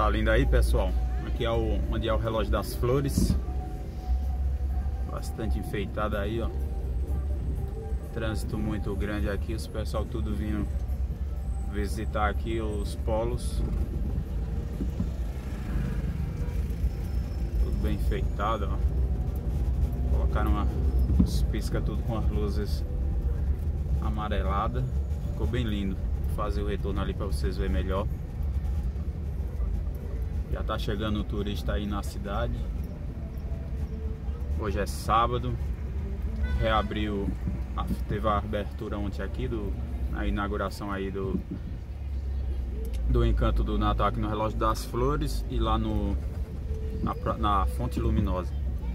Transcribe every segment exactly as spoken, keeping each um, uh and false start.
tá lindo aí, pessoal. Aqui é o, onde é o Relógio das Flores. Bastante enfeitado aí, ó. Trânsito muito grande aqui, os pessoal tudo vindo visitar aqui os polos. Tudo bem enfeitado, ó. Colocaram uma, os pisca tudo com as luzes amareladas. Ficou bem lindo. Vou fazer o retorno ali para vocês verem melhor. Já tá chegando o turista aí na cidade. Hoje é sábado. Reabriu, a, teve a abertura ontem aqui do a inauguração aí do do Encanto do Natal aqui no Relógio das Flores e lá no na, na Fonte Luminosa.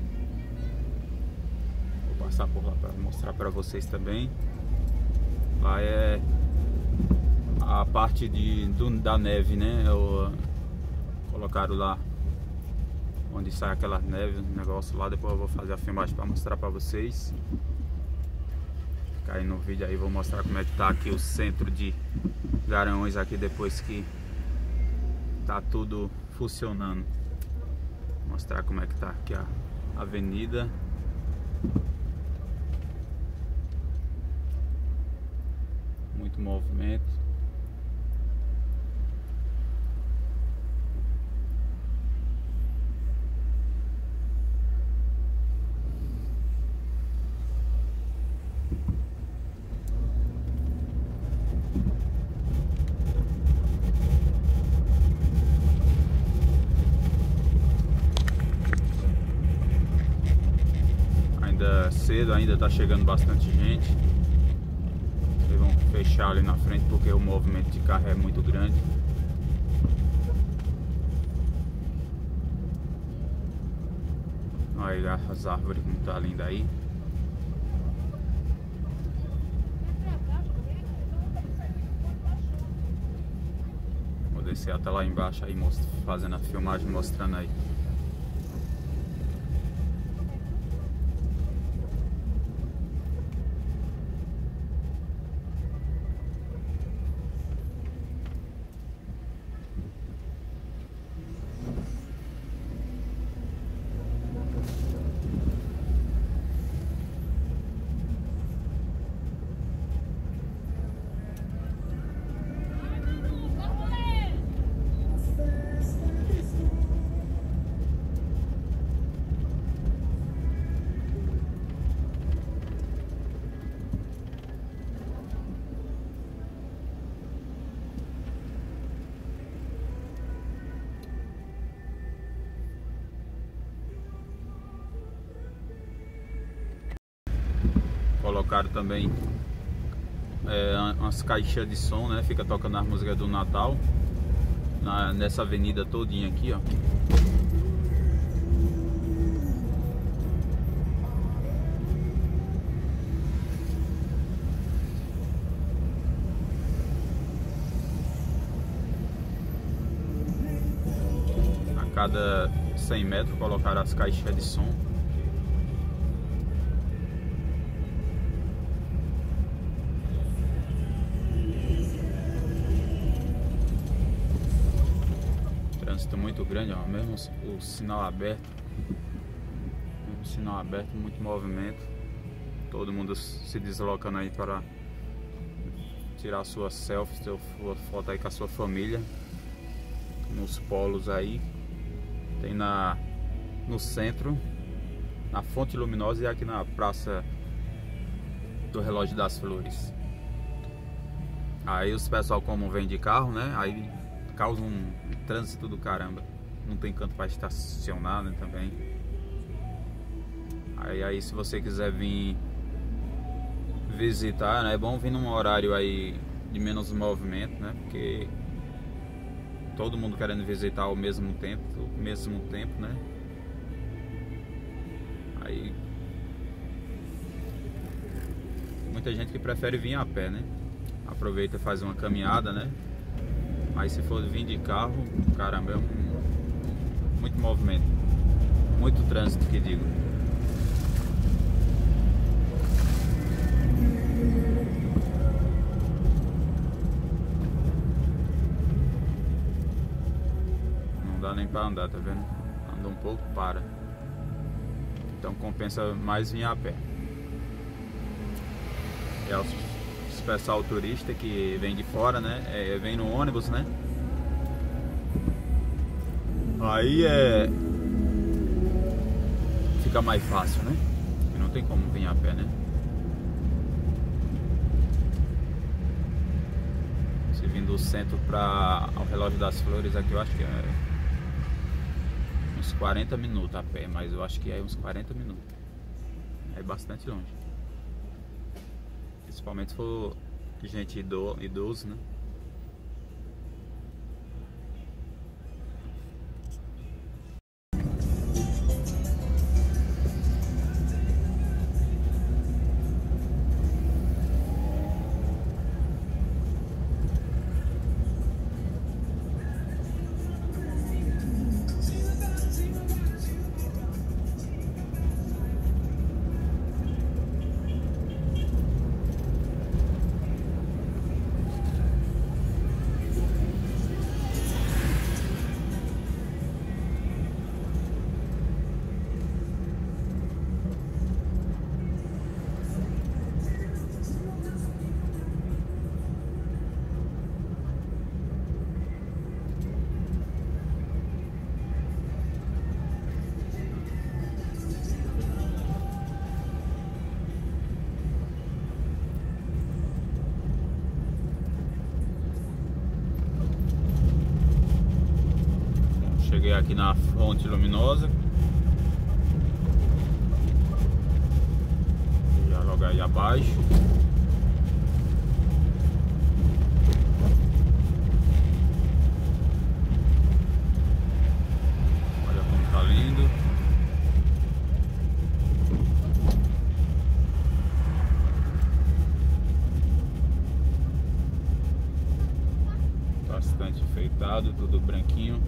Vou passar por lá para mostrar para vocês também. Lá é a parte de do, da neve, né? O, colocaram lá onde sai aquela neve, um negócio lá. Depois eu vou fazer a filmagem para mostrar para vocês. Fica aí no vídeo aí, vou mostrar como é que tá aqui o centro de Garanhuns aqui depois que tá tudo funcionando. Vou mostrar como é que tá aqui a avenida. Muito movimento. Ainda cedo, ainda tá chegando bastante gente. Eles vão fechar ali na frente porque o movimento de carro é muito grande. Olha as árvores como tá linda aí. Vou descer até lá embaixo aí, fazendo a filmagem, mostrando aí. Colocaram também é, umas caixas de som, né? Fica tocando as músicas do Natal na, nessa avenida todinha aqui, ó. A cada cem metros colocaram as caixas de som. Trânsito muito grande, ó, mesmo o sinal aberto, mesmo o sinal aberto, muito movimento, todo mundo se deslocando aí para tirar suas selfies, sua foto aí com a sua família, nos polos aí, tem na, no centro, na Fonte Luminosa e aqui na Praça do Relógio das Flores. Aí os pessoal como vem de carro, né, aí causa um trânsito do caramba. Não tem canto para estacionar, né, também. Aí, aí se você quiser vir visitar, né, é bom vir num horário aí de menos movimento, né? Porque todo mundo querendo visitar ao mesmo tempo, ao mesmo tempo, né? Aí muita gente que prefere vir a pé, né? Aproveita e faz uma caminhada, né? Mas se for vir de carro, caramba, é um, muito movimento, muito trânsito que digo. nem para andar, tá vendo? Anda um pouco, para. Então compensa mais vir a pé. É os, os pessoal turista que vem de fora, né? É, vem no ônibus, né? Aí é... fica mais fácil, né? Porque não tem como vir a pé, né? Se vindo do centro para o Relógio das Flores aqui, eu acho que é uns quarenta minutos a pé, mas eu acho que é uns quarenta minutos. É bastante longe. Principalmente se for gente ido, idoso, né? Cheguei aqui na Fonte Luminosa. Já logo aí abaixo. Olha como tá lindo. Bastante enfeitado, tudo branquinho.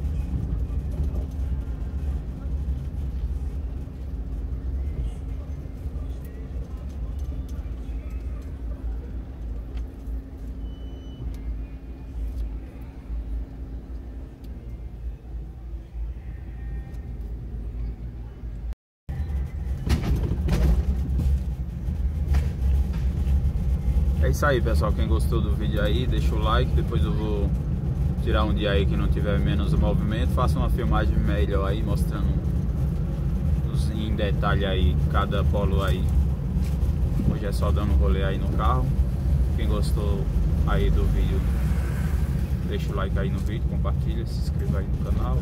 É isso aí, pessoal. Quem gostou do vídeo aí, deixa o like. Depois eu vou tirar um dia aí que não tiver menos movimento. Faça uma filmagem melhor aí, mostrando em detalhe aí cada polo aí. Hoje é só dando rolê aí no carro. Quem gostou aí do vídeo, deixa o like aí no vídeo, compartilha, se inscreva aí no canal.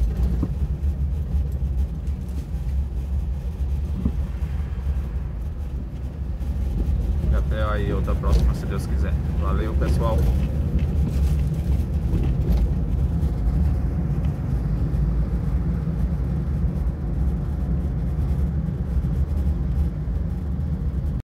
Até aí outra próxima, se Deus quiser. Valeu, pessoal.